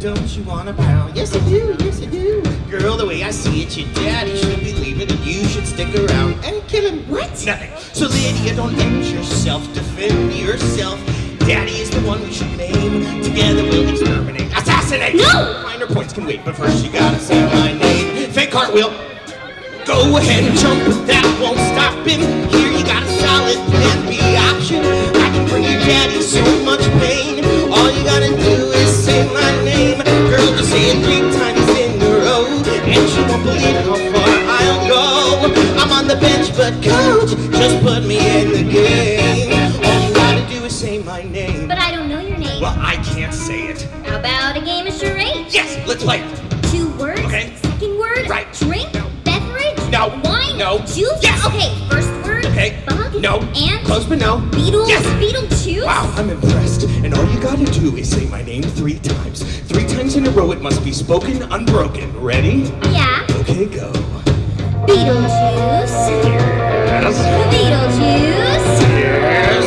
don't you wanna pound? Yes, I do, yes, I do. Girl, the way I see it, your daddy should be leaving and you should stick around and kill him. What? Nothing. So Lydia, don't end yourself, defend yourself. Daddy is the one we should name. Together we'll exterminate, assassinate. No! Minor points can wait, but first you gotta say my name. Fake cartwheel. Go ahead and jump, but that won't stop him. Here you got a solid plan B option. I can bring your daddy so much pain. All you gotta do is say my name. Girl, just say it 3 times in a row, and she won't believe how far I'll go. I'm on the bench, but coach, just put me in the game. All you gotta do is say my name. But I don't know your name. Well, I can't say it. How about a game of charades? Yes, let's play. 2 words? Okay. Second word? Right. Drink? No. Beverage? No. Wine? No. Juice? Yes. Okay, first word? Okay. Bug? No. Ant? Close, but no. Beetle? Yes. Beetlejuice? Wow, I'm impressed. And all you gotta do is say my name 3 times. 3 times in a row, it must be spoken unbroken. Ready? Yeah. Okay, go. Beetlejuice. Yes. Beetlejuice. Yes.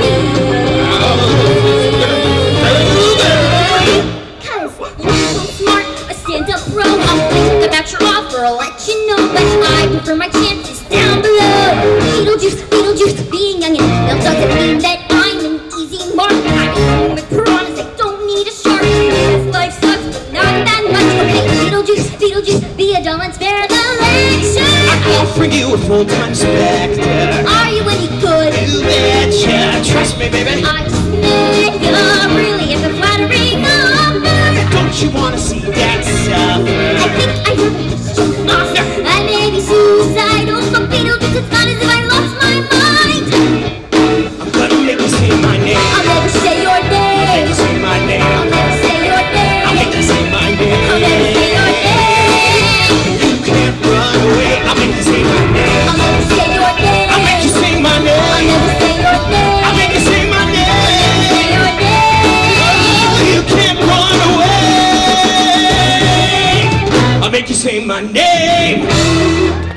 Cause you're so smart, a stand-up pro. I'll think about your offer, I'll let you know. But I prefer my chances down below. Beetlejuice, Beetlejuice, being young and dumb doesn't mean that I'm an easy mark. I'm home with piranhas, I don't need a shark. This life sucks, but not that much. Okay, Beetlejuice, Beetlejuice, be a doll and spare the lecture. I'm offering you a full-time specter. Are you any good? You betcha. Trust me, baby. I just met you, really, it's a flattering offer. Don't you wanna see that suffer? I think I heard this jump off. I may be suicidal, but Beetlejuice, it's not as if I lost my mind. I'm gonna make you say my name. I'll never say your I'll make name. you say my I'll name. never say your name. I'll make you say my I'll never say name. your name. You can't run away. I'll make you say my name. I'll never say your name. I'll make you say my I'll name. never say your name. I'll make you say my name. Say your name. You can't run away. I'll make you say my name.